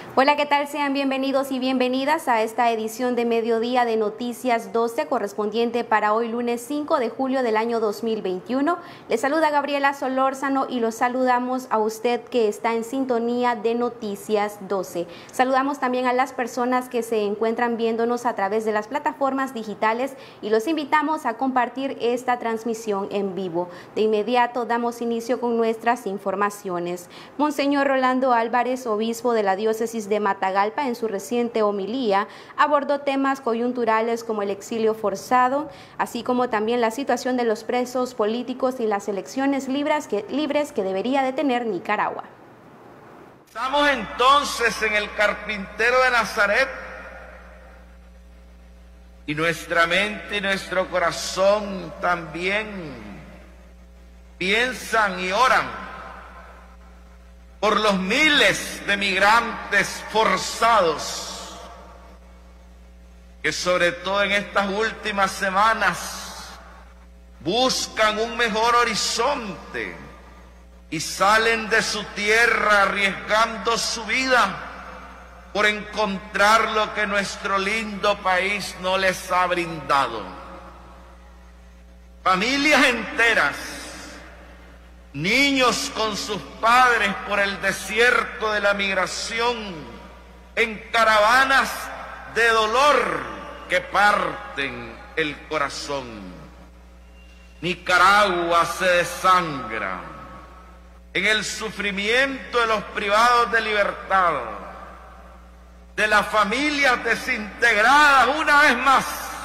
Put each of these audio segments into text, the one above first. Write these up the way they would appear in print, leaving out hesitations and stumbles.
Hola, ¿qué tal? Sean bienvenidos y bienvenidas a esta edición de Mediodía de Noticias 12, correspondiente para hoy lunes 5 de julio del año 2021. Les saluda Gabriela Solórzano y los saludamos a usted que está en sintonía de Noticias 12. Saludamos también a las personas que se encuentran viéndonos a través de las plataformas digitales y los invitamos a compartir esta transmisión en vivo. De inmediato damos inicio con nuestras informaciones. Monseñor Rolando Álvarez, obispo de la diócesis de Matagalpa, en su reciente homilía abordó temas coyunturales como el exilio forzado, así como también la situación de los presos políticos y las elecciones libres que debería de tener Nicaragua. Estamos entonces en el Carpintero de Nazaret y nuestra mente y nuestro corazón también piensan y oran por los miles de migrantes forzados que sobre todo en estas últimas semanas buscan un mejor horizonte y salen de su tierra arriesgando su vida por encontrar lo que nuestro lindo país no les ha brindado. Familias enteras, niños con sus padres por el desierto de la migración, en caravanas de dolor que parten el corazón. Nicaragua se desangra en el sufrimiento de los privados de libertad, de las familias desintegradas una vez más,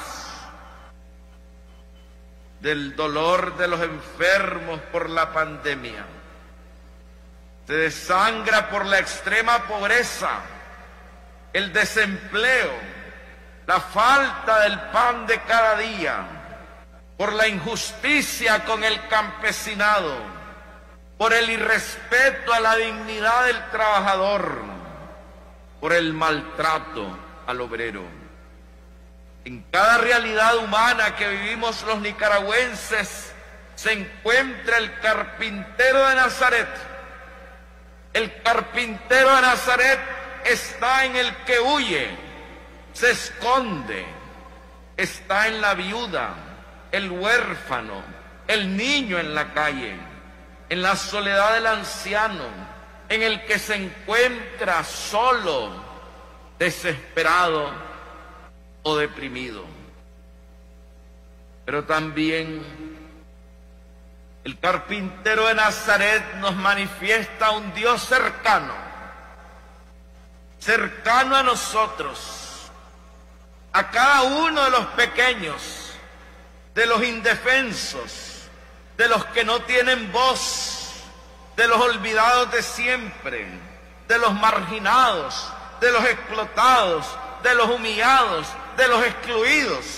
del dolor de los enfermos por la pandemia. Se desangra por la extrema pobreza, el desempleo, la falta del pan de cada día, por la injusticia con el campesinado, por el irrespeto a la dignidad del trabajador, por el maltrato al obrero. En cada realidad humana que vivimos los nicaragüenses se encuentra el carpintero de Nazaret. El carpintero de Nazaret está en el que huye, se esconde, está en la viuda, el huérfano, el niño en la calle, en la soledad del anciano, en el que se encuentra solo, desesperado o deprimido. Pero también el carpintero de Nazaret nos manifiesta un Dios cercano, cercano a nosotros, a cada uno de los pequeños, de los indefensos, de los que no tienen voz, de los olvidados de siempre, de los marginados, de los explotados, de los humillados, de los excluidos,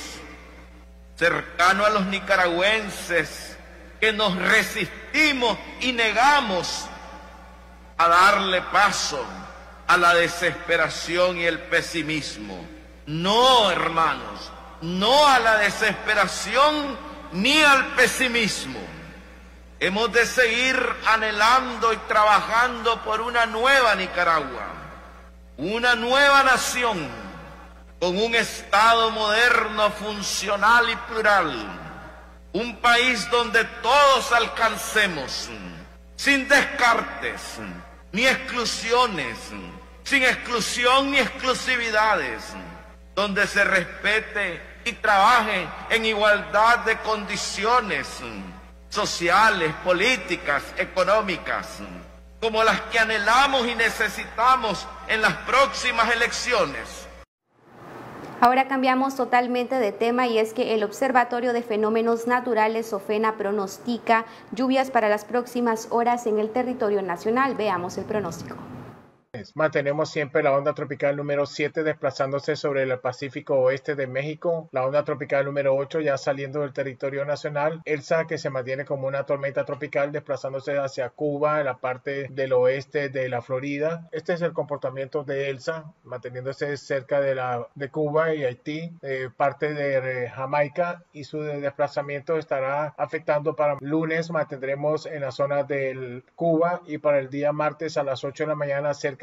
cercano a los nicaragüenses que nos resistimos y negamos a darle paso a la desesperación y el pesimismo. No, hermanos, no a la desesperación ni al pesimismo. Hemos de seguir anhelando y trabajando por una nueva Nicaragua, una nueva nación, con un Estado moderno, funcional y plural, un país donde todos alcancemos, sin descartes, ni exclusiones, sin exclusión ni exclusividades, donde se respete y trabaje en igualdad de condiciones sociales, políticas, económicas, como las que anhelamos y necesitamos en las próximas elecciones. Ahora cambiamos totalmente de tema y es que el Observatorio de Fenómenos Naturales, OFENA, pronostica lluvias para las próximas horas en el territorio nacional. Veamos el pronóstico. Mantenemos siempre la onda tropical número 7 desplazándose sobre el Pacífico oeste de México, la onda tropical número 8 ya saliendo del territorio nacional, Elsa que se mantiene como una tormenta tropical desplazándose hacia Cuba, en la parte del oeste de la Florida. Este es el comportamiento de Elsa, manteniéndose cerca de Cuba y Haití, parte de Jamaica, y su desplazamiento estará afectando para lunes. Mantendremos en la zona del Cuba y para el día martes a las 8 de la mañana cerca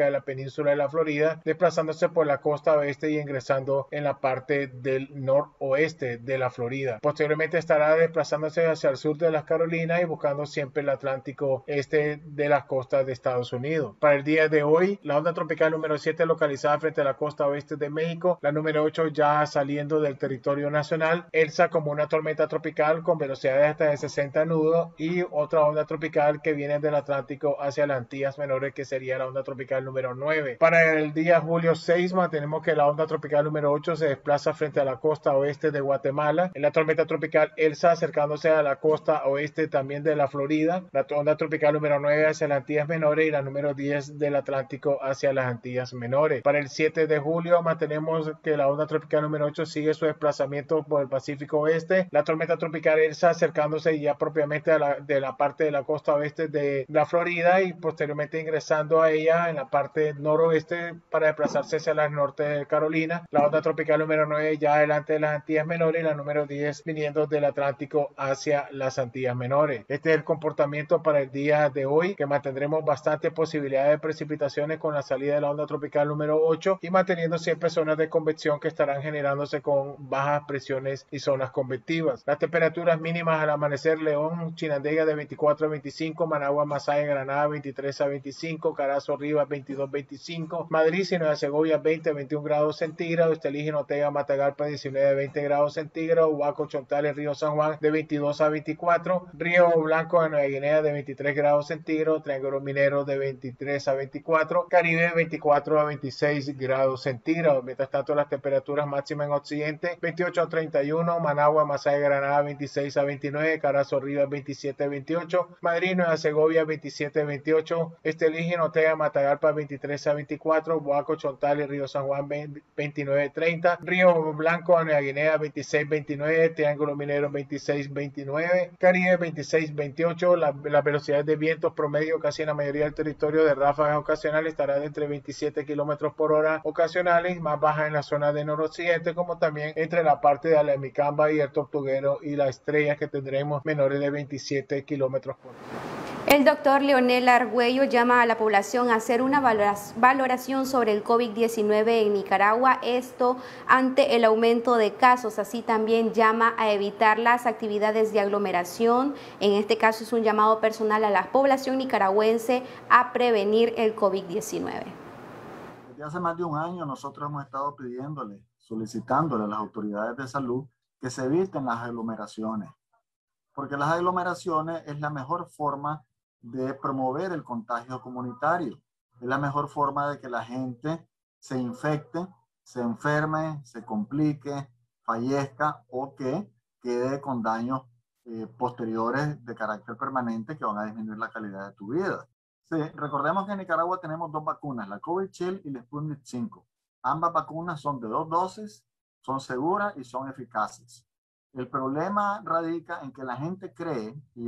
cerca de la península de la Florida, desplazándose por la costa oeste y ingresando en la parte del noroeste de la Florida. Posteriormente estará desplazándose hacia el sur de las Carolinas y buscando siempre el Atlántico este de las costas de Estados Unidos. Para el día de hoy, la onda tropical número 7 localizada frente a la costa oeste de México, la número 8 ya saliendo del territorio nacional, Elsa como una tormenta tropical con velocidades hasta de 60 nudos y otra onda tropical que viene del Atlántico hacia las Antillas Menores, que sería la onda tropical número 9. Para el día julio 6 mantenemos que la onda tropical número 8 se desplaza frente a la costa oeste de Guatemala, en la tormenta tropical Elsa acercándose a la costa oeste también de la Florida, la onda tropical número 9 hacia las Antillas Menores y la número 10 del Atlántico hacia las Antillas Menores. Para el 7 de julio mantenemos que la onda tropical número 8 sigue su desplazamiento por el Pacífico Oeste, la tormenta tropical Elsa acercándose ya propiamente de la parte de la costa oeste de la Florida y posteriormente ingresando a ella en la parte noroeste para desplazarse hacia el norte de Carolina, la onda tropical número 9 ya adelante de las Antillas Menores y la número 10 viniendo del Atlántico hacia las Antillas Menores. Este es el comportamiento para el día de hoy, que mantendremos bastante posibilidad de precipitaciones con la salida de la onda tropical número 8 y manteniendo siempre zonas de convección que estarán generándose con bajas presiones y zonas convectivas. Las temperaturas mínimas al amanecer: León, Chinandega de 24 a 25, Managua, Masaya, Granada 23 a 25, Carazo, Rivas 22 a 25, Madrid y Nueva Segovia 20 a 21 grados centígrados, Estelí, Jinotega, Matagalpa 19 a 20 grados centígrados, Huaco, Chontales, Río San Juan de 22 a 24, Río Blanco de Nueva Guinea de 23 grados centígrados, Triángulo Minero de 23 a 24, Caribe 24 a 26 grados centígrados. Mientras tanto, las temperaturas máximas en Occidente: 28 a 31, Managua, Masaya, Granada 26 a 29, Carazo, Rivas 27 a 28, Madrid, Nueva Segovia 27 a 28, Estelí, Jinotega, Matagalpa 23 a 24, Huaco, Chontales, Río San Juan 29 a 30, Río Blanco, Nueva Guinea 26 a 29, Triángulo Minero 26 a 29, Caribe 26 a 28. Las velocidades de vientos promedio casi en la mayoría del territorio de ráfagas ocasionales estará de entre 27 kilómetros por hora ocasionales, más baja en la zona de noroccidente, como también entre la parte de Alemicamba y el Tortuguero y las Estrellas, que tendremos menores de 27 kilómetros por hora. El doctor Leonel Argüello llama a la población a hacer una valoración sobre el COVID-19 en Nicaragua, esto ante el aumento de casos. Así también llama a evitar las actividades de aglomeración. En este caso es un llamado personal a la población nicaragüense a prevenir el COVID-19. Desde hace más de un año nosotros hemos estado solicitándole a las autoridades de salud que se eviten las aglomeraciones, porque las aglomeraciones es la mejor forma de promover el contagio comunitario. Es la mejor forma de que la gente se infecte, se enferme, se complique, fallezca o que quede con daños posteriores de carácter permanente que van a disminuir la calidad de tu vida. Sí, recordemos que en Nicaragua tenemos dos vacunas, la Covishield y la Sputnik 5. Ambas vacunas son de 2 dosis, son seguras y son eficaces. El problema radica en que la gente cree, y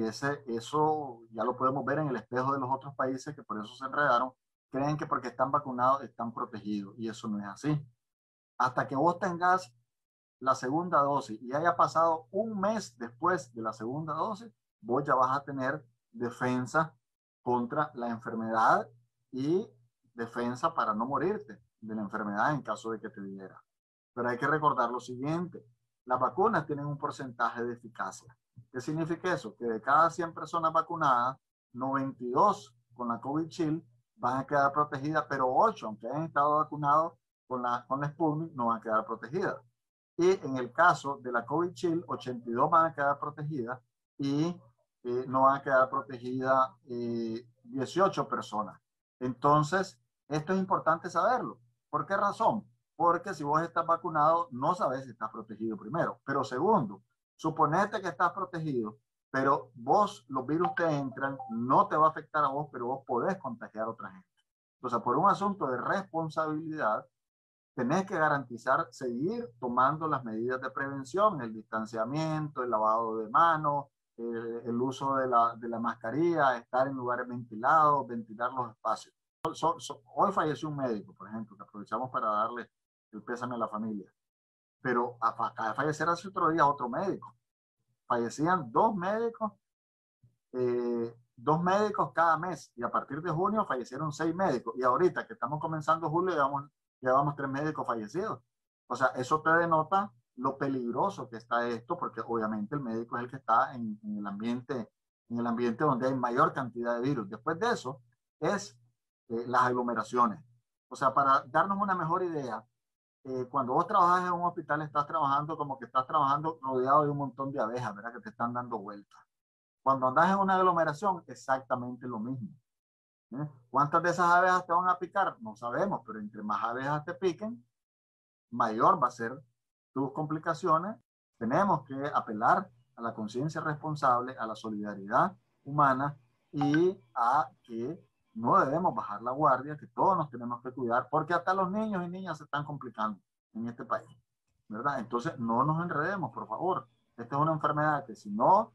eso ya lo podemos ver en el espejo de los otros países que por eso se enredaron, creen que porque están vacunados están protegidos, y eso no es así. Hasta que vos tengas la segunda dosis y haya pasado un mes después de la segunda dosis, vos ya vas a tener defensa contra la enfermedad y defensa para no morirte de la enfermedad en caso de que te diera. Pero hay que recordar lo siguiente: las vacunas tienen un porcentaje de eficacia. ¿Qué significa eso? Que de cada 100 personas vacunadas, 92 con la Covishield van a quedar protegidas, pero 8, aunque hayan estado vacunados con la Sputnik, no van a quedar protegidas. Y en el caso de la Covishield, 82 van a quedar protegidas y no van a quedar protegidas 18 personas. Entonces, esto es importante saberlo. ¿Por qué razón? Porque si vos estás vacunado, no sabes si estás protegido primero. Pero segundo, suponete que estás protegido, pero los virus te entran, no te va a afectar a vos, pero vos podés contagiar a otra gente. Entonces, por un asunto de responsabilidad, tenés que garantizar seguir tomando las medidas de prevención, el distanciamiento, el lavado de manos, el uso de la mascarilla, estar en lugares ventilados, ventilar los espacios. Hoy falleció un médico, por ejemplo, que aprovechamos para darle el pésame a la familia. Pero acaba de fallecer hace otro día otro médico. Fallecían 2 médicos, 2 2 médicos cada mes, y a partir de junio fallecieron 6 médicos, y ahorita que estamos comenzando julio llevamos 3 médicos fallecidos. O sea, eso te denota lo peligroso que está esto, porque obviamente el médico es el que está en el ambiente donde hay mayor cantidad de virus. Después de eso es las aglomeraciones. O sea, para darnos una mejor idea, cuando vos trabajas en un hospital, estás trabajando como que estás trabajando rodeado de un montón de abejas, ¿verdad? Que te están dando vueltas. Cuando andas en una aglomeración, exactamente lo mismo. ¿Cuántas de esas abejas te van a picar? No sabemos, pero entre más abejas te piquen, mayor va a ser tus complicaciones. Tenemos que apelar a la conciencia responsable, a la solidaridad humana y a que no debemos bajar la guardia, que todos nos tenemos que cuidar, porque hasta los niños y niñas se están complicando en este país, ¿verdad? Entonces, no nos enredemos, por favor. Esta es una enfermedad que si no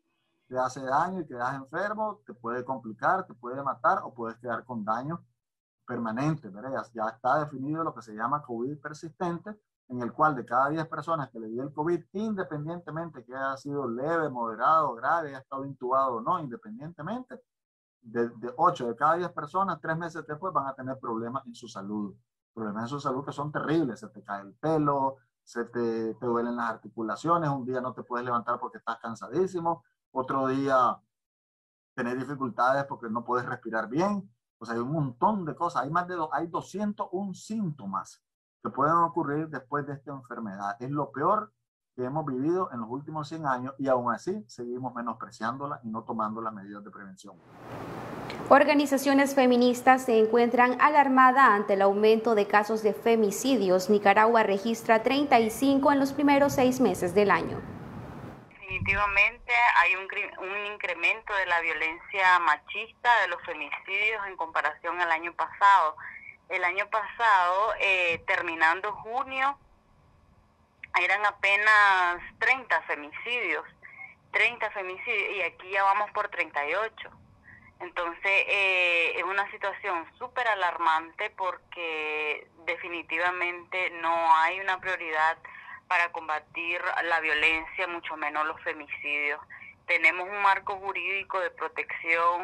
te hace daño y quedas enfermo, te puede complicar, te puede matar o puedes quedar con daño permanente, ¿verdad? Ya está definido lo que se llama COVID persistente, en el cual de cada 10 personas que le dio el COVID, independientemente que haya sido leve, moderado, grave, haya estado intubado o no, independientemente, de 8 de cada 10 personas, 3 meses después van a tener problemas en su salud. Problemas en su salud que son terribles. Se te cae el pelo, te duelen las articulaciones, un día no te puedes levantar porque estás cansadísimo, otro día tenés dificultades porque no puedes respirar bien. O sea, hay un montón de cosas. Hay 201 síntomas que pueden ocurrir después de esta enfermedad. Es lo peor que hemos vivido en los últimos 100 años y aún así seguimos menospreciándola y no tomando las medidas de prevención. Organizaciones feministas se encuentran alarmadas ante el aumento de casos de femicidios. Nicaragua registra 35 en los primeros 6 meses del año. Definitivamente hay un incremento de la violencia machista, de los femicidios en comparación al año pasado. El año pasado, terminando junio, eran apenas 30 femicidios, y aquí ya vamos por 38. Entonces, es una situación súper alarmante porque definitivamente no hay una prioridad para combatir la violencia, mucho menos los femicidios. Tenemos un marco jurídico de protección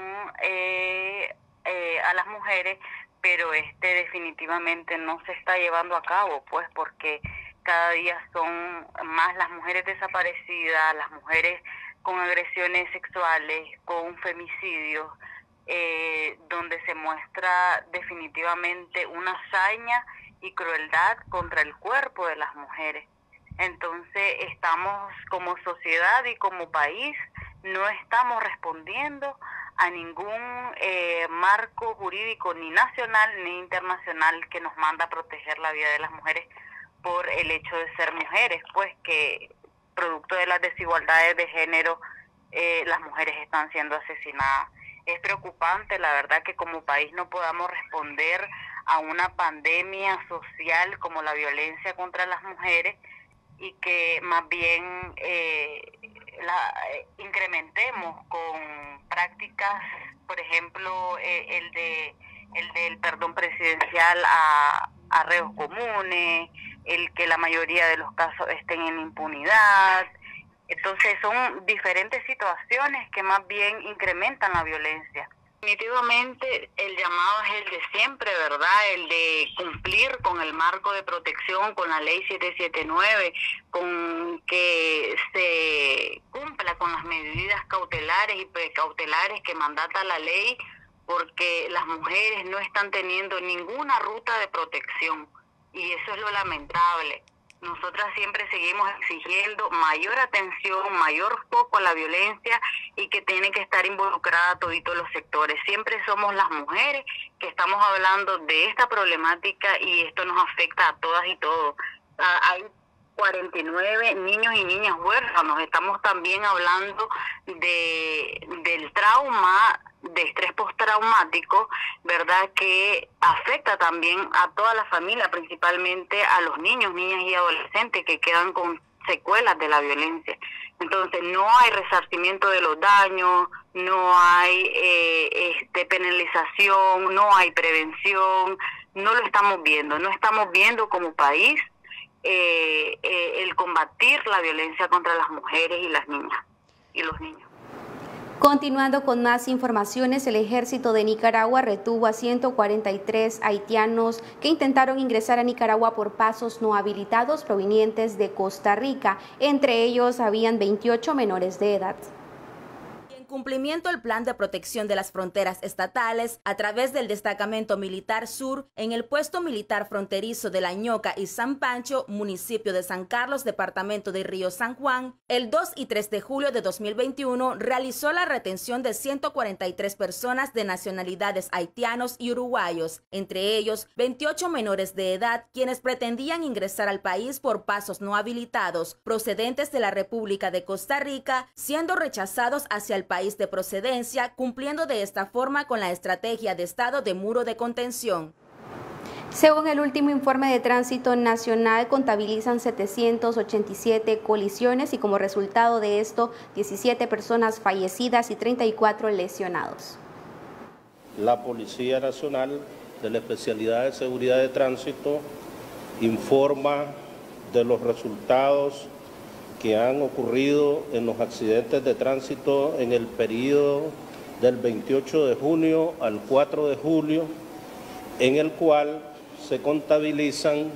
a las mujeres, pero definitivamente no se está llevando a cabo, pues porque cada día son más las mujeres desaparecidas, las mujeres con agresiones sexuales, con femicidios, donde se muestra definitivamente una hazaña y crueldad contra el cuerpo de las mujeres. Entonces estamos como sociedad y como país, no estamos respondiendo a ningún marco jurídico ni nacional ni internacional que nos manda a proteger la vida de las mujeres por el hecho de ser mujeres, pues que producto de las desigualdades de género las mujeres están siendo asesinadas. Es preocupante, la verdad, que como país no podamos responder a una pandemia social como la violencia contra las mujeres y que más bien incrementemos con prácticas, por ejemplo, el del perdón presidencial a reos comunes, el que la mayoría de los casos estén en impunidad. Entonces son diferentes situaciones que más bien incrementan la violencia. Definitivamente el llamado es el de siempre, ¿verdad? El de cumplir con el marco de protección, con la ley 779, con que se cumpla con las medidas cautelares y precautelares que mandata la ley, porque las mujeres no están teniendo ninguna ruta de protección y eso es lo lamentable. Nosotras siempre seguimos exigiendo mayor atención, mayor foco a la violencia y que tiene que estar involucrada todos los sectores. Siempre somos las mujeres que estamos hablando de esta problemática y esto nos afecta a todas y todos. Hay 49 niños y niñas huérfanos. Estamos también hablando del trauma, de estrés postraumático, ¿verdad? Que afecta también a toda la familia, principalmente a los niños, niñas y adolescentes que quedan con secuelas de la violencia. Entonces no hay resarcimiento de los daños, no hay penalización, no hay prevención, no lo estamos viendo, no estamos viendo como país el combatir la violencia contra las mujeres y las niñas y los niños. Continuando con más informaciones, el ejército de Nicaragua retuvo a 143 haitianos que intentaron ingresar a Nicaragua por pasos no habilitados provenientes de Costa Rica. Entre ellos habían 28 menores de edad. Cumplimiento del Plan de Protección de las Fronteras Estatales a través del Destacamento Militar Sur en el puesto militar fronterizo de La Ñoca y San Pancho, municipio de San Carlos, departamento de Río San Juan, el 2 y 3 de julio de 2021 realizó la retención de 143 personas de nacionalidades haitianos y uruguayos, entre ellos 28 menores de edad, quienes pretendían ingresar al país por pasos no habilitados procedentes de la República de Costa Rica, siendo rechazados hacia el país de procedencia, cumpliendo de esta forma con la estrategia de Estado de muro de contención. Según el último informe de tránsito nacional, contabilizan 787 colisiones y como resultado de esto, 17 personas fallecidas y 34 lesionados. La Policía Nacional de la Especialidad de Seguridad de Tránsito informa de los resultados que han ocurrido en los accidentes de tránsito en el periodo del 28 de junio al 4 de julio, en el cual se contabilizan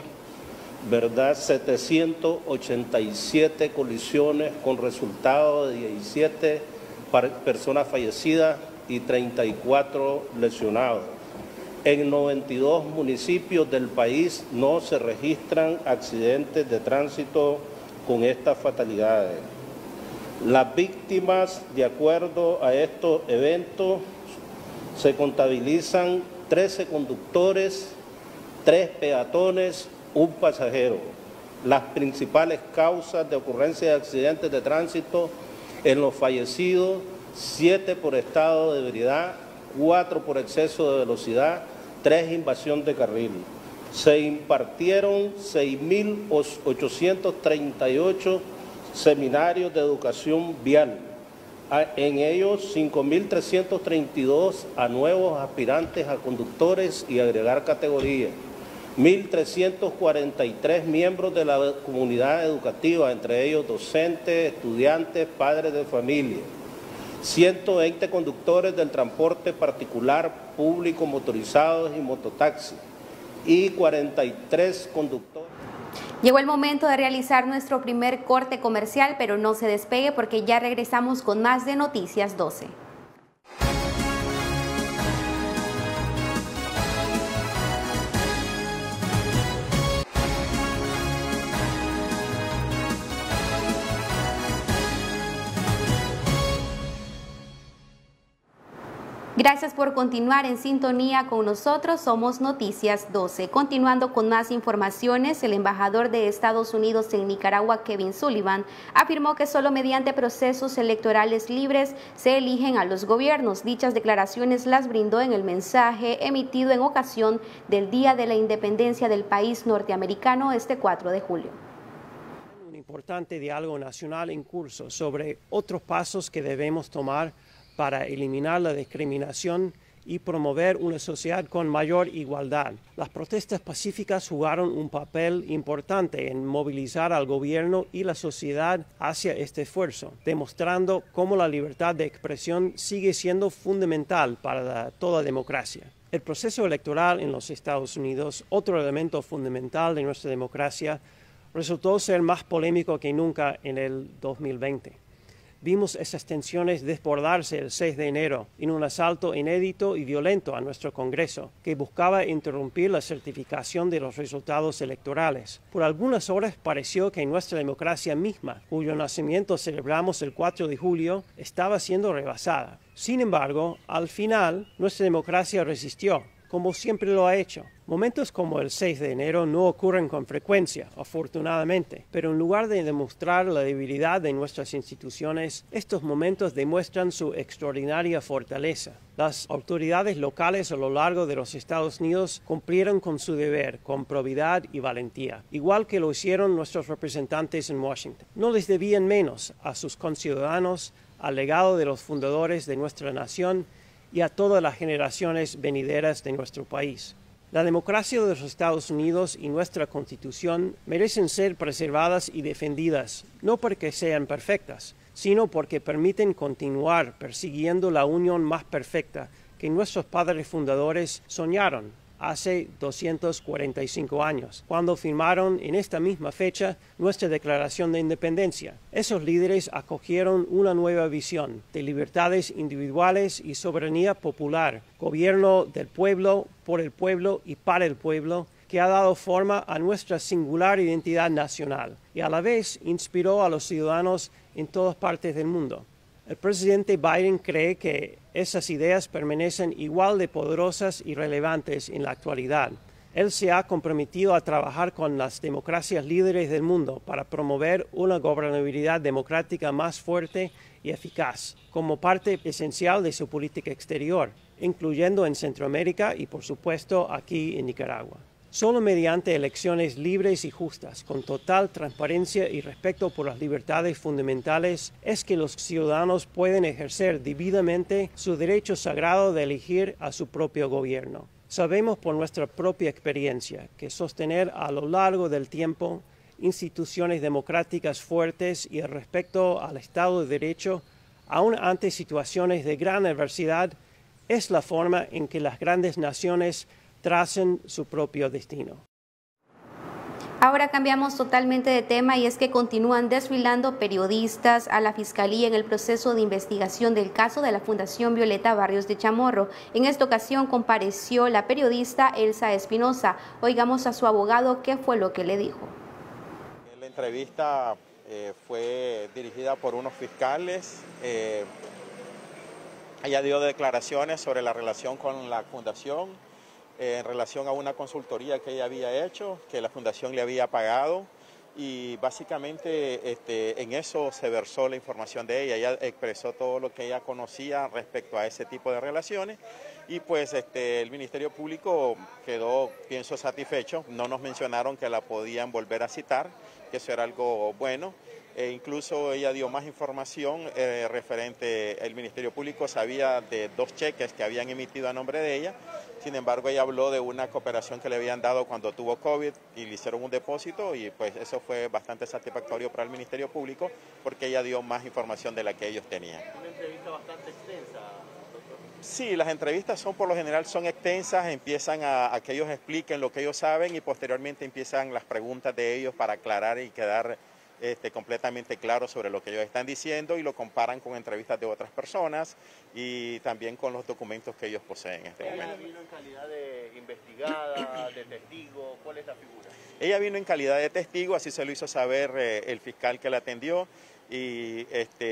787 colisiones con resultado de 17 personas fallecidas y 34 lesionados. En 92 municipios del país no se registran accidentes de tránsito con estas fatalidades. Las víctimas, de acuerdo a estos eventos, se contabilizan 13 conductores, 3 peatones, 1 pasajero. Las principales causas de ocurrencia de accidentes de tránsito en los fallecidos, 7 por estado de ebriedad, 4 por exceso de velocidad, 3 invasión de carril. Se impartieron 6.838 seminarios de educación vial. En ellos, 5.332 a nuevos aspirantes a conductores y agregar categoría. 1.343 miembros de la comunidad educativa, entre ellos docentes, estudiantes, padres de familia. 120 conductores del transporte particular, público, motorizados y mototaxi. Y 43 conductores. Llegó el momento de realizar nuestro primer corte comercial, pero no se despegue porque ya regresamos con más de Noticias 12. Gracias por continuar en sintonía con nosotros, somos Noticias 12. Continuando con más informaciones, el embajador de Estados Unidos en Nicaragua, Kevin Sullivan, afirmó que solo mediante procesos electorales libres se eligen a los gobiernos. Dichas declaraciones las brindó en el mensaje emitido en ocasión del Día de la Independencia del país norteamericano este 4 de julio. Un importante diálogo nacional en curso sobre otros pasos que debemos tomar para eliminar la discriminación y promover una sociedad con mayor igualdad. Las protestas pacíficas jugaron un papel importante en movilizar al gobierno y la sociedad hacia este esfuerzo, demostrando cómo la libertad de expresión sigue siendo fundamental para toda democracia. El proceso electoral en los Estados Unidos, otro elemento fundamental de nuestra democracia, resultó ser más polémico que nunca en el 2020. Vimos esas tensiones desbordarse el 6 de enero en un asalto inédito y violento a nuestro Congreso, que buscaba interrumpir la certificación de los resultados electorales. Por algunas horas pareció que nuestra democracia misma, cuyo nacimiento celebramos el 4 de julio, estaba siendo rebasada. Sin embargo, al final, nuestra democracia resistió, como siempre lo ha hecho. Momentos como el 6 de enero no ocurren con frecuencia, afortunadamente, pero en lugar de demostrar la debilidad de nuestras instituciones, estos momentos demuestran su extraordinaria fortaleza. Las autoridades locales a lo largo de los Estados Unidos cumplieron con su deber, con probidad y valentía, igual que lo hicieron nuestros representantes en Washington. No les debían menos a sus conciudadanos, al legado de los fundadores de nuestra nación y a todas las generaciones venideras de nuestro país. La democracia de los Estados Unidos y nuestra Constitución merecen ser preservadas y defendidas, no porque sean perfectas, sino porque permiten continuar persiguiendo la unión más perfecta que nuestros padres fundadores soñaron hace 245 años, cuando firmaron en esta misma fecha nuestra Declaración de Independencia. Esos líderes acogieron una nueva visión de libertades individuales y soberanía popular, gobierno del pueblo, por el pueblo y para el pueblo, que ha dado forma a nuestra singular identidad nacional y a la vez inspiró a los ciudadanos en todas partes del mundo. El presidente Biden cree que esas ideas permanecen igual de poderosas y relevantes en la actualidad. Él se ha comprometido a trabajar con las democracias líderes del mundo para promover una gobernabilidad democrática más fuerte y eficaz, como parte esencial de su política exterior, incluyendo en Centroamérica y, por supuesto, aquí en Nicaragua. Solo mediante elecciones libres y justas, con total transparencia y respeto por las libertades fundamentales, es que los ciudadanos pueden ejercer debidamente su derecho sagrado de elegir a su propio gobierno. Sabemos por nuestra propia experiencia que sostener a lo largo del tiempo instituciones democráticas fuertes y el respeto al Estado de Derecho, aun ante situaciones de gran adversidad, es la forma en que las grandes naciones tracen su propio destino. Ahora cambiamos totalmente de tema y es que continúan desfilando periodistas a la Fiscalía en el proceso de investigación del caso de la Fundación Violeta Barrios de Chamorro. En esta ocasión compareció la periodista Elsa Espinosa. Oigamos a su abogado qué fue lo que le dijo. La entrevista fue dirigida por unos fiscales. Ella dio declaraciones sobre la relación con la Fundación, en relación a una consultoría que ella había hecho, que la Fundación le había pagado, y básicamente en eso se versó la información de ella. Ella expresó todo lo que ella conocía respecto a ese tipo de relaciones, y pues el Ministerio Público quedó, pienso, satisfecho. No nos mencionaron que la podían volver a citar, que eso era algo bueno. Incluso ella dio más información referente, el Ministerio Público sabía de 2 cheques que habían emitido a nombre de ella. Sin embargo, ella habló de una cooperación que le habían dado cuando tuvo COVID y le hicieron un depósito, y pues eso fue bastante satisfactorio para el Ministerio Público porque ella dio más información de la que ellos tenían. Una entrevista bastante extensa, doctor. Sí, las entrevistas por lo general son extensas, empiezan a que ellos expliquen lo que ellos saben y posteriormente empiezan las preguntas de ellos para aclarar y quedar completamente claro sobre lo que ellos están diciendo, y lo comparan con entrevistas de otras personas y también con los documentos que ellos poseen en este momento. ¿Ella vino en calidad de investigada, de testigo? ¿Cuál es la figura? Ella vino en calidad de testigo, así se lo hizo saber el fiscal que la atendió, y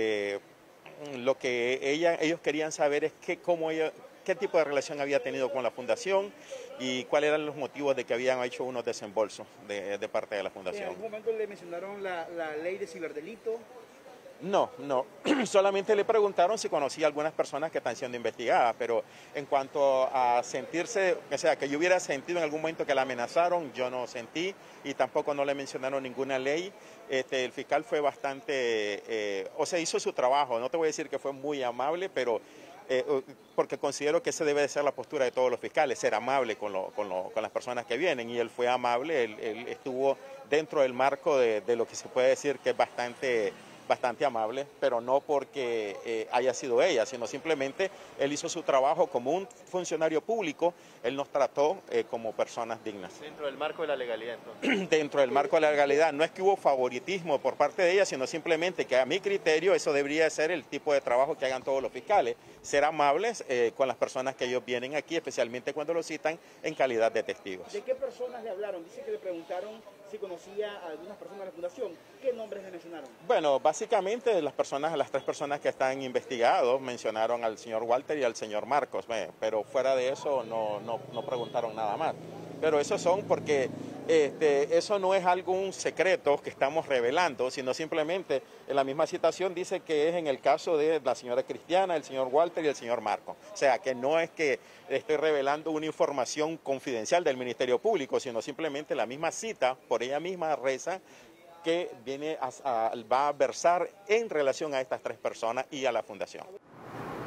lo que ellos querían saber es qué tipo de relación había tenido con la Fundación y cuáles eran los motivos de que habían hecho unos desembolsos de parte de la Fundación. ¿En algún momento le mencionaron la ley de ciberdelito? No, solamente le preguntaron si conocía a algunas personas que están siendo investigadas, pero en cuanto a sentirse, o sea, que yo hubiera sentido en algún momento que la amenazaron, yo no sentí, y tampoco no le mencionaron ninguna ley. El fiscal fue bastante, hizo su trabajo. No te voy a decir que fue muy amable, pero porque considero que esa debe de ser la postura de todos los fiscales, ser amable con las personas que vienen, y él fue amable. Él estuvo dentro del marco de lo que se puede decir que es bastante amable, pero no porque haya sido ella, sino simplemente él hizo su trabajo como un funcionario público. Él nos trató como personas dignas. Dentro del marco de la legalidad, entonces. Dentro del marco de la legalidad. No es que hubo favoritismo por parte de ella, sino simplemente que a mi criterio eso debería ser el tipo de trabajo que hagan todos los fiscales, ser amables con las personas que ellos vienen aquí, especialmente cuando lo citan en calidad de testigos. ¿De qué personas le hablaron? Dice que le preguntaron si conocía a algunas personas de la Fundación. ¿Qué nombres le mencionaron? Bueno, básicamente las 3 personas que están investigados mencionaron al señor Walter y al señor Marcos, pero fuera de eso no preguntaron nada más. Pero eso son porque eso no es algún secreto que estamos revelando, sino simplemente en la misma citación dice que es en el caso de la señora Cristiana, el señor Walter y el señor Marcos. O sea, que no es que estoy revelando una información confidencial del Ministerio Público, sino simplemente la misma cita, por ella misma reza, que va a versar en relación a estas 3 personas y a la Fundación.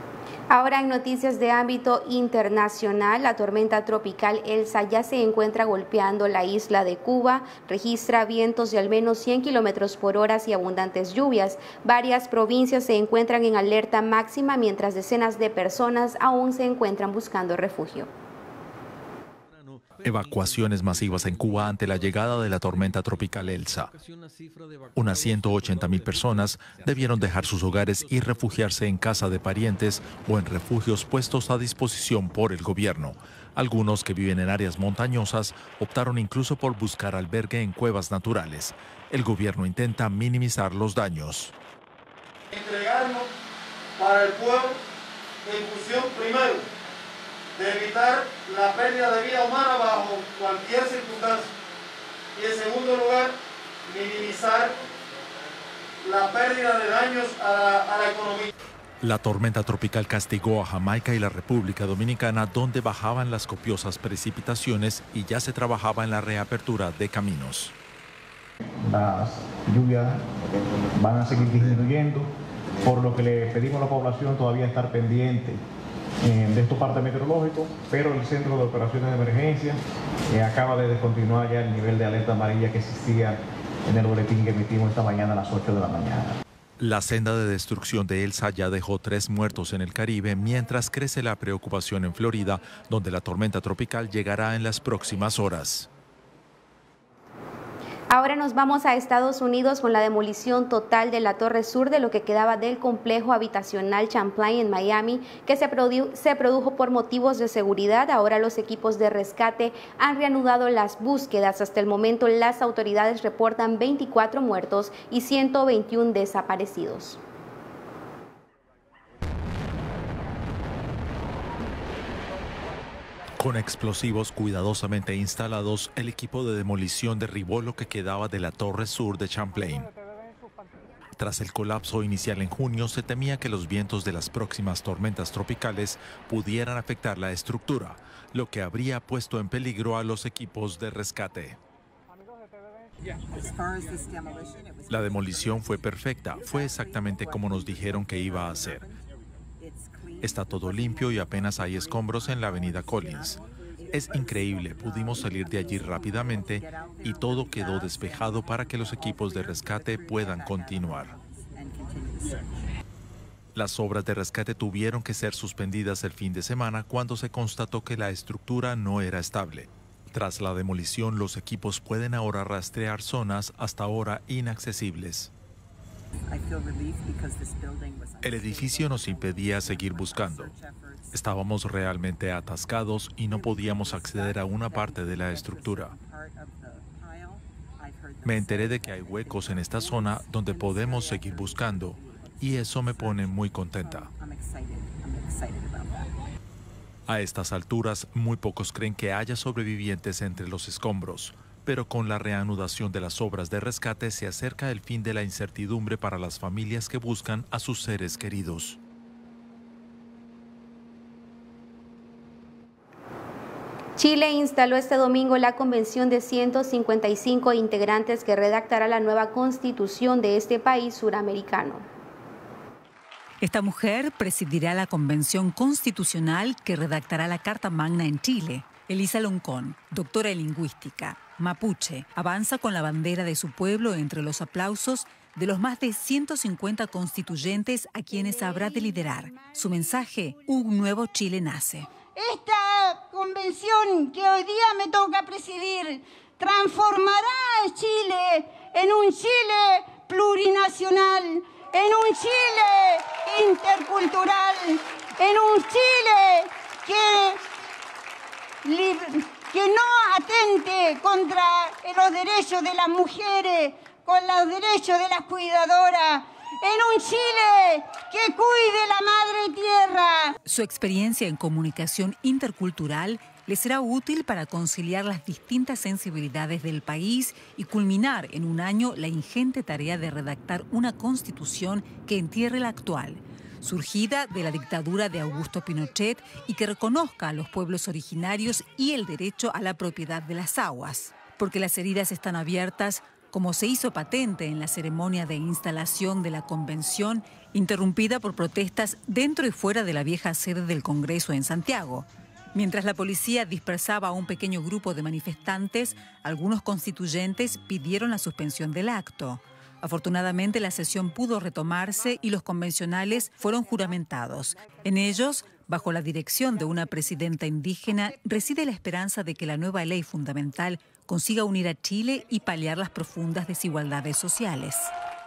Ahora en noticias de ámbito internacional, la tormenta tropical Elsa ya se encuentra golpeando la isla de Cuba, registra vientos de al menos 100 kilómetros por hora y abundantes lluvias. Varias provincias se encuentran en alerta máxima, mientras decenas de personas aún se encuentran buscando refugio. Evacuaciones masivas en Cuba ante la llegada de la tormenta tropical Elsa. Unas 180.000 personas debieron dejar sus hogares y refugiarse en casa de parientes o en refugios puestos a disposición por el gobierno. Algunos que viven en áreas montañosas optaron incluso por buscar albergue en cuevas naturales. El gobierno intenta minimizar los daños. Entregarnos para el pueblo en función primero de evitar la pérdida de vida humana bajo cualquier circunstancia y en segundo lugar minimizar la pérdida de daños a la economía. La tormenta tropical castigó a Jamaica y la República Dominicana, donde bajaban las copiosas precipitaciones y ya se trabajaba en la reapertura de caminos. Las lluvias van a seguir disminuyendo, por lo que le pedimos a la población todavía estar pendiente de estos partes meteorológicos, pero el Centro de Operaciones de Emergencia acaba de descontinuar ya el nivel de alerta amarilla que existía en el boletín que emitimos esta mañana a las 8 de la mañana. La senda de destrucción de Elsa ya dejó 3 muertos en el Caribe, mientras crece la preocupación en Florida, donde la tormenta tropical llegará en las próximas horas. Ahora nos vamos a Estados Unidos con la demolición total de la Torre Sur de lo que quedaba del complejo habitacional Champlain en Miami, que se produjo por motivos de seguridad. Ahora los equipos de rescate han reanudado las búsquedas. Hasta el momento las autoridades reportan 24 muertos y 121 desaparecidos. Con explosivos cuidadosamente instalados, el equipo de demolición derribó lo que quedaba de la Torre Sur de Champlain. Tras el colapso inicial en junio, se temía que los vientos de las próximas tormentas tropicales pudieran afectar la estructura, lo que habría puesto en peligro a los equipos de rescate. La demolición fue perfecta, fue exactamente como nos dijeron que iba a ser. Está todo limpio y apenas hay escombros en la avenida Collins. Es increíble, pudimos salir de allí rápidamente y todo quedó despejado para que los equipos de rescate puedan continuar. Las obras de rescate tuvieron que ser suspendidas el fin de semana cuando se constató que la estructura no era estable. Tras la demolición, los equipos pueden ahora rastrear zonas hasta ahora inaccesibles. El edificio nos impedía seguir buscando. Estábamos realmente atascados y no podíamos acceder a una parte de la estructura. Me enteré de que hay huecos en esta zona donde podemos seguir buscando y eso me pone muy contenta. A estas alturas, muy pocos creen que haya sobrevivientes entre los escombros. Pero con la reanudación de las obras de rescate se acerca el fin de la incertidumbre para las familias que buscan a sus seres queridos. Chile instaló este domingo la convención de 155 integrantes que redactará la nueva constitución de este país suramericano. Esta mujer presidirá la convención constitucional que redactará la Carta Magna en Chile. Elisa Loncón, doctora en lingüística, mapuche, avanza con la bandera de su pueblo entre los aplausos de los más de 150 constituyentes a quienes habrá de liderar. Su mensaje: un nuevo Chile nace. Esta convención que hoy día me toca presidir transformará a Chile en un Chile plurinacional, en un Chile intercultural, en un Chile que no atente contra los derechos de las mujeres, con los derechos de las cuidadoras, en un Chile que cuide la madre tierra. Su experiencia en comunicación intercultural le será útil para conciliar las distintas sensibilidades del país y culminar en un año la ingente tarea de redactar una constitución que entierre la actual, surgida de la dictadura de Augusto Pinochet y que reconozca a los pueblos originarios y el derecho a la propiedad de las aguas. Porque las heridas están abiertas, como se hizo patente en la ceremonia de instalación de la convención, interrumpida por protestas dentro y fuera de la vieja sede del Congreso en Santiago. Mientras la policía dispersaba a un pequeño grupo de manifestantes, algunos constituyentes pidieron la suspensión del acto. Afortunadamente, la sesión pudo retomarse y los convencionales fueron juramentados. En ellos, bajo la dirección de una presidenta indígena, reside la esperanza de que la nueva ley fundamental consiga unir a Chile y paliar las profundas desigualdades sociales.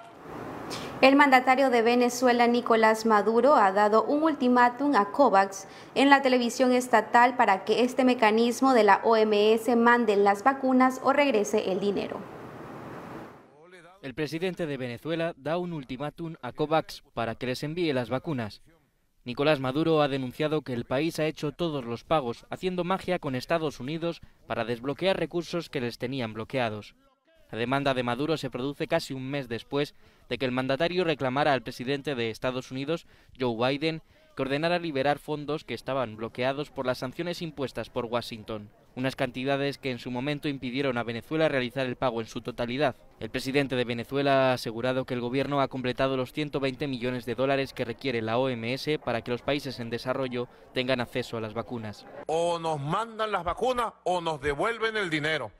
El mandatario de Venezuela, Nicolás Maduro, ha dado un ultimátum a COVAX en la televisión estatal para que este mecanismo de la OMS mande las vacunas o regrese el dinero. El presidente de Venezuela da un ultimátum a COVAX para que les envíe las vacunas. Nicolás Maduro ha denunciado que el país ha hecho todos los pagos, haciendo magia con Estados Unidos para desbloquear recursos que les tenían bloqueados. La demanda de Maduro se produce casi un mes después de que el mandatario reclamara al presidente de Estados Unidos, Joe Biden, que ordenara liberar fondos que estaban bloqueados por las sanciones impuestas por Washington, unas cantidades que en su momento impidieron a Venezuela realizar el pago en su totalidad. El presidente de Venezuela ha asegurado que el gobierno ha completado los 120 millones de dólares que requiere la OMS para que los países en desarrollo tengan acceso a las vacunas. O nos mandan las vacunas o nos devuelven el dinero.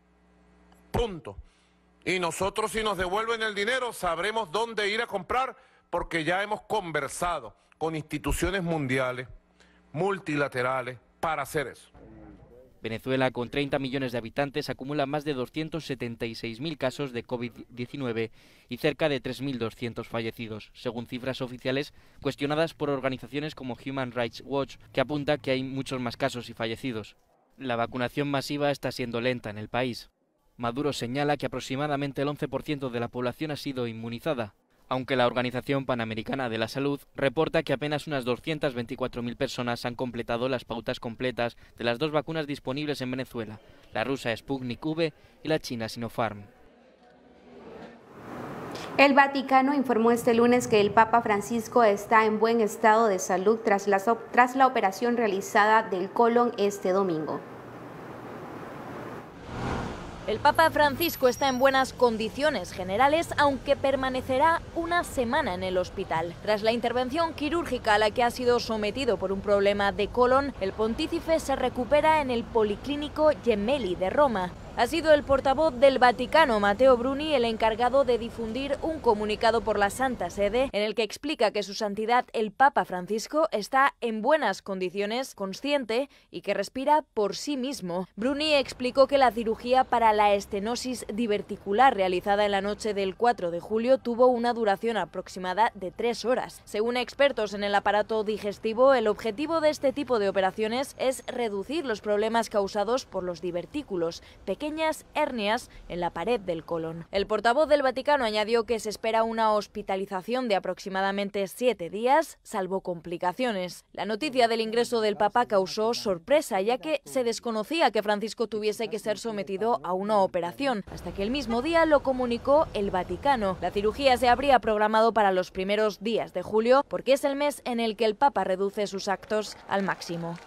Punto. Y nosotros, si nos devuelven el dinero, sabremos dónde ir a comprar, porque ya hemos conversado con instituciones mundiales, multilaterales, para hacer eso. Venezuela, con 30 millones de habitantes, acumula más de 276.000 casos de COVID-19 y cerca de 3.200 fallecidos, según cifras oficiales cuestionadas por organizaciones como Human Rights Watch, que apunta que hay muchos más casos y fallecidos. La vacunación masiva está siendo lenta en el país. Maduro señala que aproximadamente el 11% de la población ha sido inmunizada, aunque la Organización Panamericana de la Salud reporta que apenas unas 224.000 personas han completado las pautas completas de las dos vacunas disponibles en Venezuela, la rusa Sputnik V y la china Sinopharm. El Vaticano informó este lunes que el Papa Francisco está en buen estado de salud tras la operación realizada del colon este domingo. El Papa Francisco está en buenas condiciones generales, aunque permanecerá una semana en el hospital. Tras la intervención quirúrgica a la que ha sido sometido por un problema de colon, el pontífice se recupera en el Policlínico Gemelli de Roma. Ha sido el portavoz del Vaticano, Matteo Bruni, el encargado de difundir un comunicado por la Santa Sede en el que explica que su santidad el Papa Francisco está en buenas condiciones, consciente y que respira por sí mismo. Bruni explicó que la cirugía para la estenosis diverticular realizada en la noche del 4 de julio tuvo una duración aproximada de 3 horas. Según expertos en el aparato digestivo, el objetivo de este tipo de operaciones es reducir los problemas causados por los divertículos, pequeñas hernias en la pared del colon. El portavoz del Vaticano añadió que se espera una hospitalización de aproximadamente 7 días, salvo complicaciones. La noticia del ingreso del Papa causó sorpresa, ya que se desconocía que Francisco tuviese que ser sometido a una operación, hasta que el mismo día lo comunicó el Vaticano. La cirugía se habría programado para los primeros días de julio, porque es el mes en el que el Papa reduce sus actos al máximo.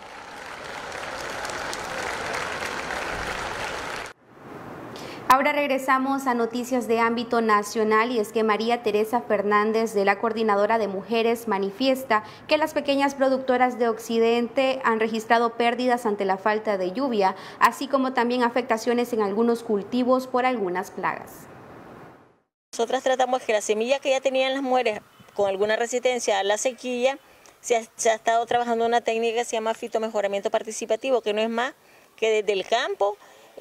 Ahora regresamos a noticias de ámbito nacional y es que María Teresa Fernández, de la Coordinadora de Mujeres, manifiesta que las pequeñas productoras de Occidente han registrado pérdidas ante la falta de lluvia, así como también afectaciones en algunos cultivos por algunas plagas. Nosotras tratamos que las semillas que ya tenían las mujeres con alguna resistencia a la sequía, se ha estado trabajando una técnica que se llama fitomejoramiento participativo, que no es más que desde el campo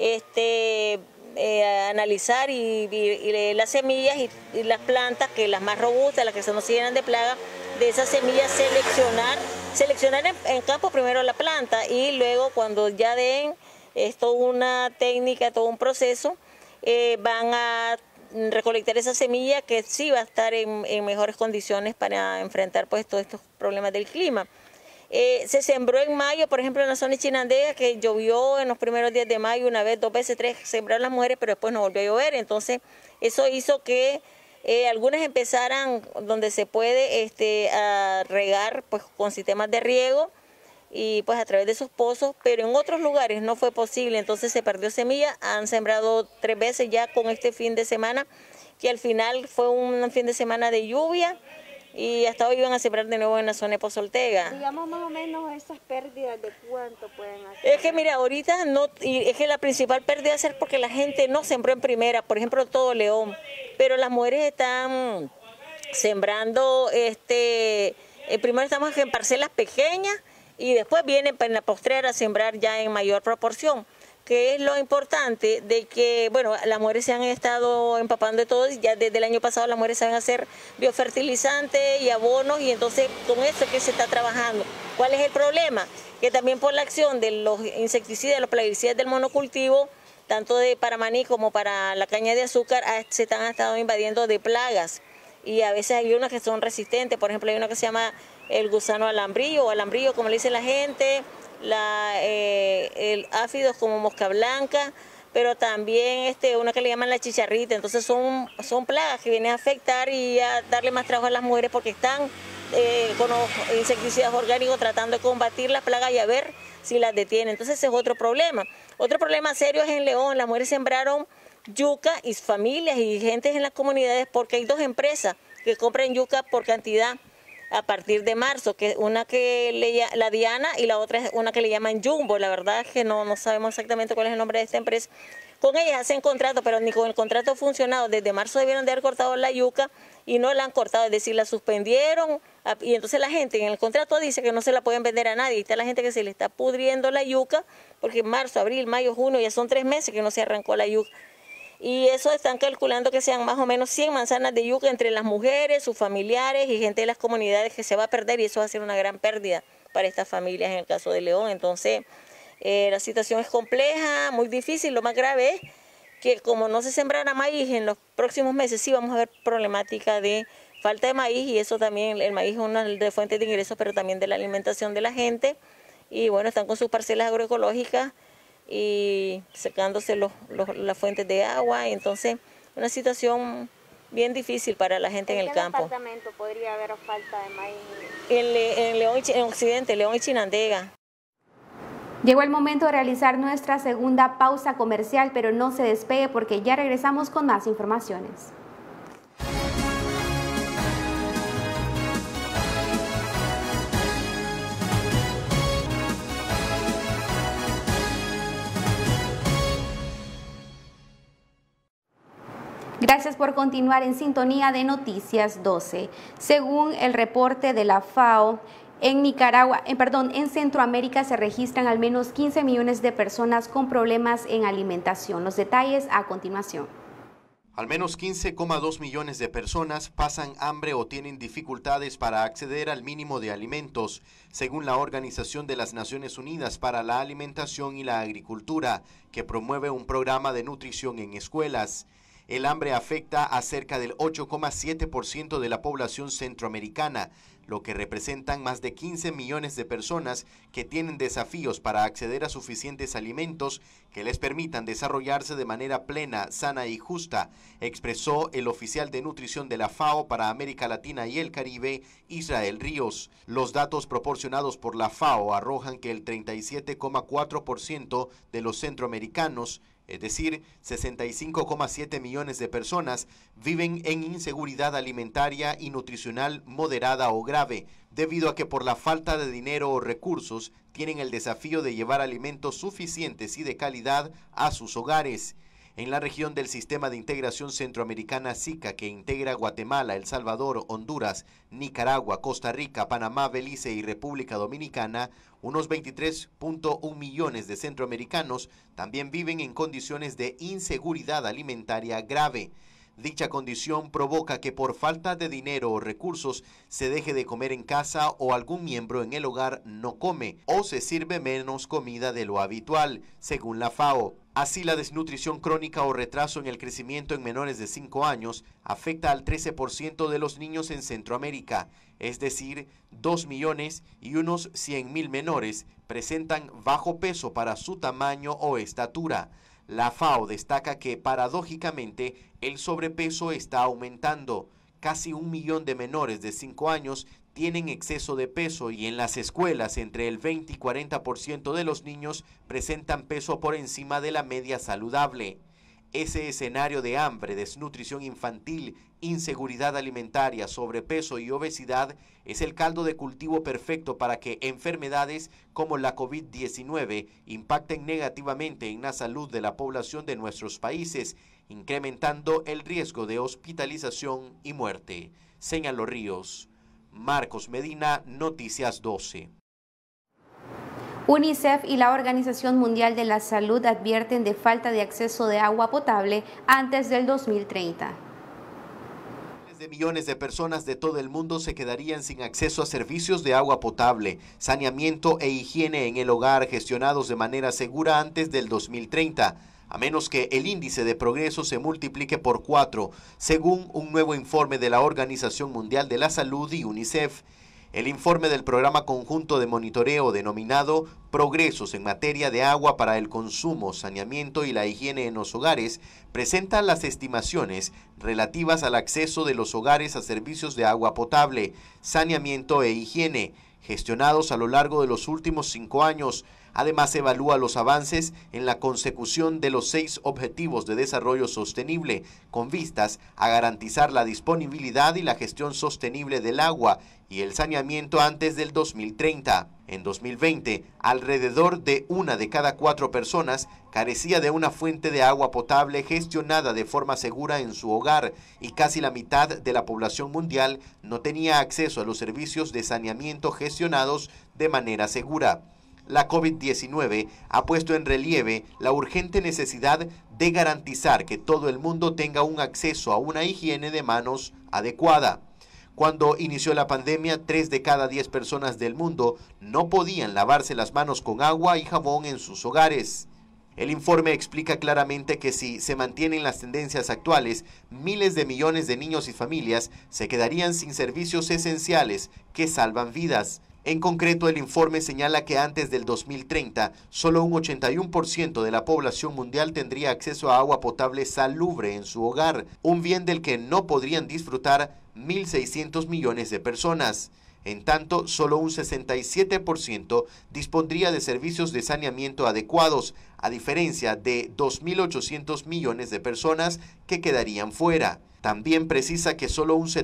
analizar y las semillas y las plantas, que las más robustas, las que no se llenan de plaga, de esas semillas seleccionar en campo primero la planta y luego cuando ya den, es toda una técnica, todo un proceso, van a recolectar esa semilla que sí va a estar en mejores condiciones para enfrentar pues todos estos problemas del clima. Se sembró en mayo, por ejemplo, en la zona de Chinandega, que llovió en los primeros días de mayo, una vez, 2 veces, 3, sembraron las mujeres, pero después no volvió a llover. Entonces, eso hizo que algunas empezaran, donde se puede, a regar pues con sistemas de riego y pues a través de sus pozos, pero en otros lugares no fue posible, entonces se perdió semilla. Han sembrado 3 veces ya con este fin de semana, que al final fue un fin de semana de lluvia, y hasta hoy iban a sembrar de nuevo en la zona de Pozo Ortega. Digamos más o menos esas pérdidas, ¿de cuánto pueden hacer? Es que mira, ahorita no, y es que la principal pérdida es porque la gente no sembró en primera, por ejemplo todo León, pero las mujeres están sembrando, primero estamos en parcelas pequeñas y después vienen en la postrera a sembrar ya en mayor proporción, que es lo importante de que, bueno, las mujeres se han estado empapando de todo, y ya desde el año pasado las mujeres saben hacer biofertilizantes y abonos, y entonces con eso es que se está trabajando. ¿Cuál es el problema? Que también por la acción de los insecticidas, los plaguicidas del monocultivo, tanto para maní como para la caña de azúcar, se han estado invadiendo de plagas, y a veces hay unas que son resistentes. Por ejemplo, hay una que se llama el gusano alambrillo, o alambrillo como le dice la gente, el áfido como mosca blanca, pero también una que le llaman la chicharrita. Entonces son plagas que vienen a afectar y a darle más trabajo a las mujeres, porque están con los insecticidas orgánicos tratando de combatir las plagas y a ver si las detienen. Entonces ese es otro problema. Otro problema serio es en León. Las mujeres sembraron yuca, y familias y gente en las comunidades, porque hay 2 empresas que compran yuca por cantidad a partir de marzo, que una que la Diana y la otra es una que le llaman Jumbo. La verdad es que no sabemos exactamente cuál es el nombre de esta empresa. Con ellas hacen contrato, pero ni con el contrato ha funcionado. Desde marzo debieron de haber cortado la yuca y no la han cortado, es decir, la suspendieron, y entonces la gente en el contrato dice que no se la pueden vender a nadie. Y está la gente que se le está pudriendo la yuca, porque en marzo, abril, mayo, junio, ya son 3 meses que no se arrancó la yuca. Y eso están calculando que sean más o menos 100 manzanas de yuca entre las mujeres, sus familiares y gente de las comunidades que se va a perder, y eso va a ser una gran pérdida para estas familias en el caso de León. Entonces, la situación es compleja, muy difícil. Lo más grave es que como no se sembrará maíz en los próximos meses, sí vamos a ver problemática de falta de maíz, y eso también, el maíz es una de fuentes de ingresos, pero también de la alimentación de la gente. Y bueno, están con sus parcelas agroecológicas y secándose las fuentes de agua, y entonces una situación bien difícil para la gente en el campo. ¿En qué departamento podría haber falta de maíz? En León, en Occidente, León y Chinandega. Llegó el momento de realizar nuestra segunda pausa comercial, pero no se despegue porque ya regresamos con más informaciones. Gracias por continuar en sintonía de Noticias 12. Según el reporte de la FAO, en Centroamérica se registran al menos 15 millones de personas con problemas en alimentación. Los detalles a continuación. Al menos 15,2 millones de personas pasan hambre o tienen dificultades para acceder al mínimo de alimentos, según la Organización de las Naciones Unidas para la Alimentación y la Agricultura, que promueve un programa de nutrición en escuelas. El hambre afecta a cerca del 8,7% de la población centroamericana, lo que representan más de 15 millones de personas que tienen desafíos para acceder a suficientes alimentos que les permitan desarrollarse de manera plena, sana y justa, expresó el oficial de nutrición de la FAO para América Latina y el Caribe, Israel Ríos. Los datos proporcionados por la FAO arrojan que el 37,4% de los centroamericanos, es decir, 65,7 millones de personas, viven en inseguridad alimentaria y nutricional moderada o grave, debido a que por la falta de dinero o recursos tienen el desafío de llevar alimentos suficientes y de calidad a sus hogares. En la región del Sistema de Integración Centroamericana SICA, que integra Guatemala, El Salvador, Honduras, Nicaragua, Costa Rica, Panamá, Belice y República Dominicana, unos 23,1 millones de centroamericanos también viven en condiciones de inseguridad alimentaria grave. Dicha condición provoca que por falta de dinero o recursos se deje de comer en casa o algún miembro en el hogar no come o se sirve menos comida de lo habitual, según la FAO. Así, la desnutrición crónica o retraso en el crecimiento en menores de 5 años afecta al 13% de los niños en Centroamérica, es decir, 2 millones y unos 100,000 menores presentan bajo peso para su tamaño o estatura. La FAO destaca que, paradójicamente, el sobrepeso está aumentando. Casi 1 millón de menores de 5 años tienen exceso de peso y en las escuelas entre el 20 y 40% de los niños presentan peso por encima de la media saludable. Ese escenario de hambre, desnutrición infantil, inseguridad alimentaria, sobrepeso y obesidad es el caldo de cultivo perfecto para que enfermedades como la COVID-19 impacten negativamente en la salud de la población de nuestros países, incrementando el riesgo de hospitalización y muerte, señaló Ríos. Marcos Medina, Noticias 12. UNICEF y la Organización Mundial de la Salud advierten de falta de acceso de agua potable antes del 2030. Miles de millones de personas de todo el mundo se quedarían sin acceso a servicios de agua potable, saneamiento e higiene en el hogar gestionados de manera segura antes del 2030, a menos que el índice de progreso se multiplique por 4, según un nuevo informe de la Organización Mundial de la Salud y UNICEF. El informe del Programa Conjunto de Monitoreo denominado Progresos en materia de agua para el consumo, saneamiento y la higiene en los hogares presenta las estimaciones relativas al acceso de los hogares a servicios de agua potable, saneamiento e higiene, gestionados a lo largo de los últimos 5 años. Además, evalúa los avances en la consecución de los 6 Objetivos de Desarrollo Sostenible, con vistas a garantizar la disponibilidad y la gestión sostenible del agua y el saneamiento antes del 2030. En 2020, alrededor de 1 de cada 4 personas carecía de una fuente de agua potable gestionada de forma segura en su hogar y casi la mitad de la población mundial no tenía acceso a los servicios de saneamiento gestionados de manera segura. La COVID-19 ha puesto en relieve la urgente necesidad de garantizar que todo el mundo tenga un acceso a una higiene de manos adecuada. Cuando inició la pandemia, 3 de cada 10 personas del mundo no podían lavarse las manos con agua y jabón en sus hogares. El informe explica claramente que si se mantienen las tendencias actuales, miles de millones de niños y familias se quedarían sin servicios esenciales que salvan vidas. En concreto, el informe señala que antes del 2030, solo un 81% de la población mundial tendría acceso a agua potable salubre en su hogar, un bien del que no podrían disfrutar 1.600 millones de personas. En tanto, solo un 67% dispondría de servicios de saneamiento adecuados, a diferencia de 2.800 millones de personas que quedarían fuera. También precisa que solo un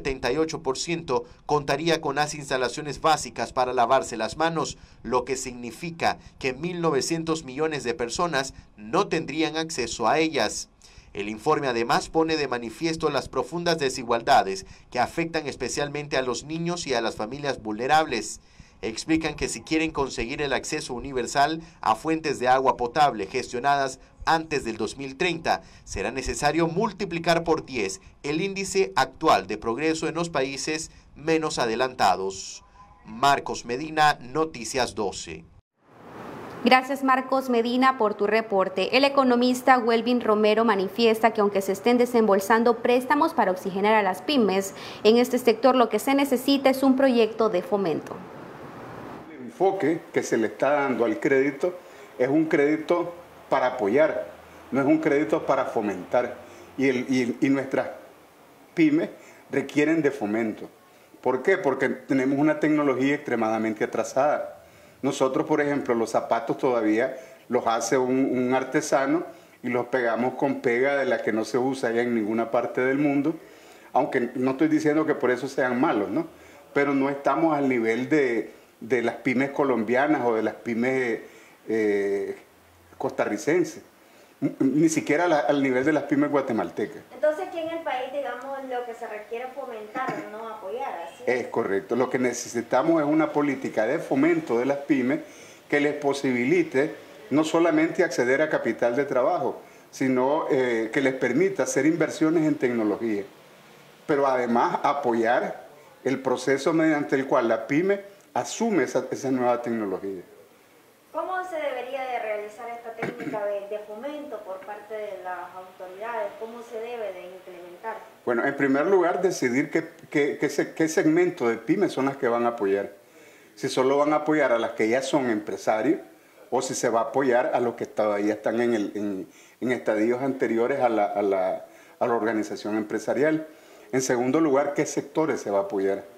78% contaría con las instalaciones básicas para lavarse las manos, lo que significa que 1.900 millones de personas no tendrían acceso a ellas. El informe además pone de manifiesto las profundas desigualdades que afectan especialmente a los niños y a las familias vulnerables. Explican que si quieren conseguir el acceso universal a fuentes de agua potable gestionadas antes del 2030, será necesario multiplicar por 10 el índice actual de progreso en los países menos adelantados. Marcos Medina, Noticias 12. Gracias, Marcos Medina, por tu reporte. El economista Welvin Romero manifiesta que aunque se estén desembolsando préstamos para oxigenar a las pymes, en este sector lo que se necesita es un proyecto de fomento. El enfoque que se le está dando al crédito es un crédito para apoyar, no es un crédito para fomentar. Y nuestras pymes requieren de fomento. ¿Por qué? Porque tenemos una tecnología extremadamente atrasada. Nosotros, por ejemplo, los zapatos todavía los hace un artesano y los pegamos con pega de la que no se usa ya en ninguna parte del mundo, aunque no estoy diciendo que por eso sean malos, ¿no? Pero no estamos al nivel de las pymes colombianas o de las pymes costarricenses, ni siquiera al nivel de las pymes guatemaltecas. Entonces aquí en el país, digamos, lo que se requiere fomentar, no apoyar, ¿así? Es correcto. Lo que necesitamos es una política de fomento de las pymes que les posibilite no solamente acceder a capital de trabajo, sino que les permita hacer inversiones en tecnología, pero además apoyar el proceso mediante el cual la pyme asume esa nueva tecnología. ¿Cómo se debería de realizar esta técnica de fomento por parte de las autoridades? ¿Cómo se debe de implementar? Bueno, en primer lugar, decidir qué segmento de pymes son las que van a apoyar. Si solo van a apoyar a las que ya son empresarios o si se va a apoyar a los que todavía están en estadios anteriores a la organización empresarial. En segundo lugar, qué sectores se va a apoyar.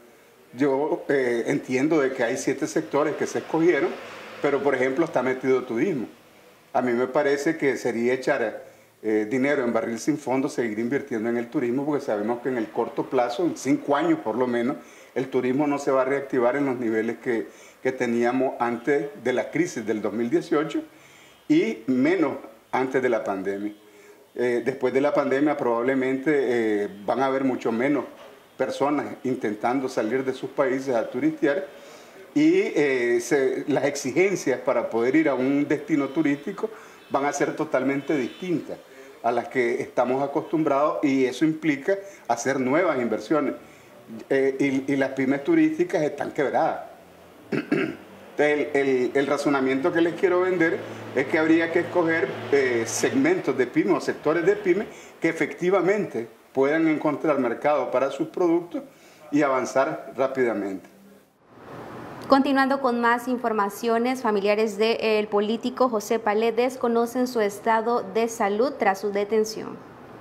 Yo entiendo de que hay 7 sectores que se escogieron, pero por ejemplo está metido turismo. A mí me parece que sería echar dinero en barril sin fondo, seguir invirtiendo en el turismo, porque sabemos que en el corto plazo, en 5 años por lo menos, el turismo no se va a reactivar en los niveles que teníamos antes de la crisis del 2018 y menos antes de la pandemia. Después de la pandemia probablemente van a haber mucho menos personas intentando salir de sus países a turistear y las exigencias para poder ir a un destino turístico van a ser totalmente distintas a las que estamos acostumbrados, y eso implica hacer nuevas inversiones. Y las pymes turísticas están quebradas. Entonces, el razonamiento que les quiero vender es que habría que escoger segmentos de pymes o sectores de pymes que efectivamente puedan encontrar mercado para sus productos y avanzar rápidamente. Continuando con más informaciones, familiares del político José Palé desconocen su estado de salud tras su detención.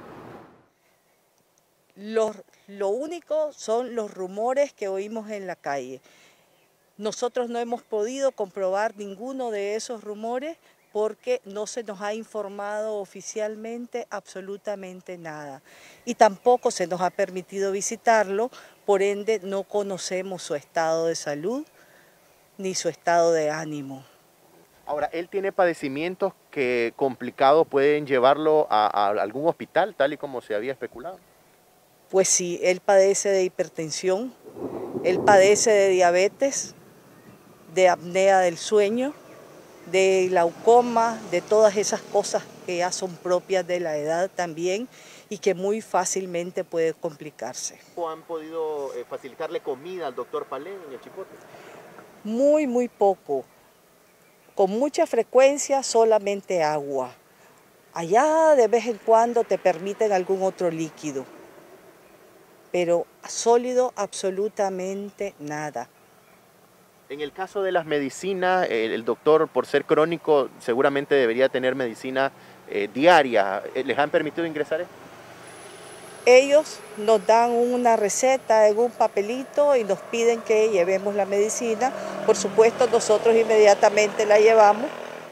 Lo único son los rumores que oímos en la calle. Nosotros no hemos podido comprobar ninguno de esos rumores porque no se nos ha informado oficialmente absolutamente nada. Y tampoco se nos ha permitido visitarlo, por ende no conocemos su estado de salud ni su estado de ánimo. Ahora, ¿él tiene padecimientos que complicados pueden llevarlo a algún hospital, tal y como se había especulado? Pues sí, él padece de hipertensión, él padece de diabetes, de apnea del sueño, de glaucoma, de todas esas cosas que ya son propias de la edad también y que muy fácilmente puede complicarse. ¿Han podido facilitarle comida al doctor Palé en el Chipote? Muy poco. Con mucha frecuencia solamente agua. Allá de vez en cuando te permiten algún otro líquido, pero sólido absolutamente nada. En el caso de las medicinas, el doctor, por ser crónico, seguramente debería tener medicina diaria. ¿Les han permitido ingresar? Ellos nos dan una receta en un papelito y nos piden que llevemos la medicina. Por supuesto, nosotros inmediatamente la llevamos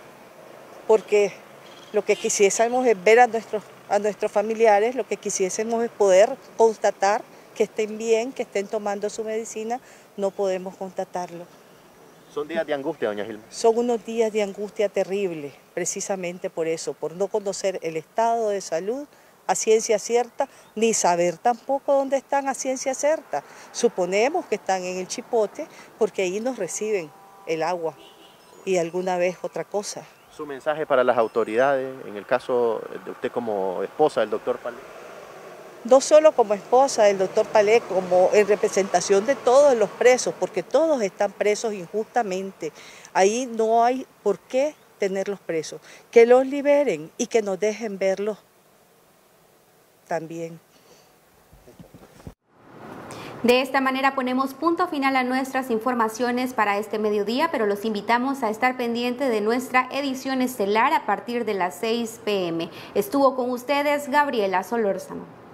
porque lo que quisiésemos es ver a nuestros familiares, lo que quisiésemos es poder constatar que estén bien, que estén tomando su medicina. No podemos constatarlo. ¿Son días de angustia, doña Gilma? Son unos días de angustia terrible, precisamente por eso, por no conocer el estado de salud a ciencia cierta, ni saber tampoco dónde están a ciencia cierta. Suponemos que están en el Chipote porque ahí nos reciben el agua y alguna vez otra cosa. ¿Su mensaje para las autoridades, en el caso de usted como esposa del doctor Palé? No solo como esposa del doctor Palé, como en representación de todos los presos, porque todos están presos injustamente. Ahí no hay por qué tenerlos presos. Que los liberen y que nos dejen verlos también. De esta manera ponemos punto final a nuestras informaciones para este mediodía, pero los invitamos a estar pendiente de nuestra edición estelar a partir de las 6 p.m. Estuvo con ustedes Gabriela Solórzano.